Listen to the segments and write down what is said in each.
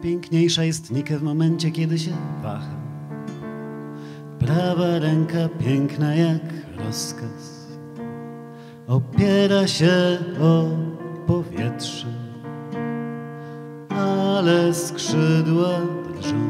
Piękniejsza jest Nike w momencie, kiedy się waha. Prawa ręka piękna jak rozkaz, opiera się o powietrze, ale skrzydła drżą.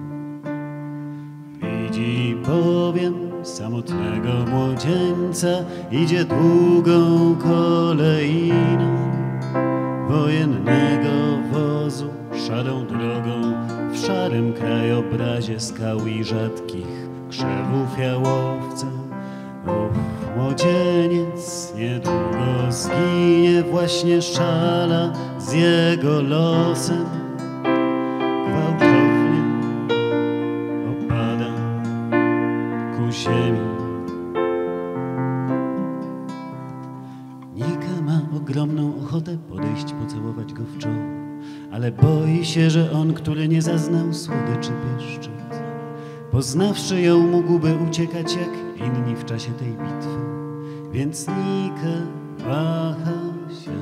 Widzi bowiem samotnego młodzieńca, idzie długą kolejną wojennego wozu, szarą drogą w szarym krajobrazie skał i rzadkich krzewów jałowca. Ów młodzieniec niedługo zginie, właśnie szala z jego losem gwałtownie opada ku ziemi. Nika ma ogromną ochotę podejść, pocałować go w czoło, ale boi się, że on, który nie zaznał słodyczy pieszczot, poznawszy ją, mógłby uciekać jak inni w czasie tej bitwy. Więc Nika waha się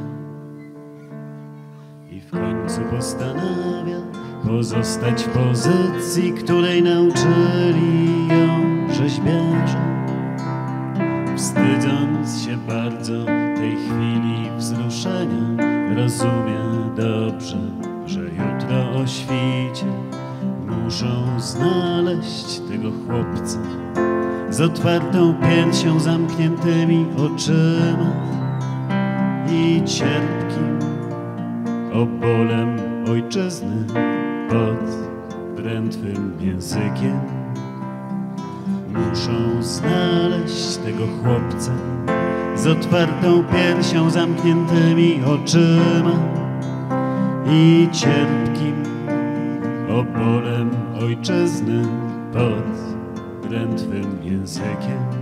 i w końcu postanawia pozostać w pozycji, której nauczyli ją rzeźbiarze. Wstydząc się bardzo tej chwili wzruszenia, rozumie dobrze, że jutro o świcie muszą znaleźć tego chłopca z otwartą piersią, zamkniętymi oczyma i cierpkim obolem ojczyzny pod drętwym językiem. Muszą znaleźć tego chłopca z otwartą piersią, zamkniętymi oczyma i cierpkim obolem ojczyzny pod drętwym językiem.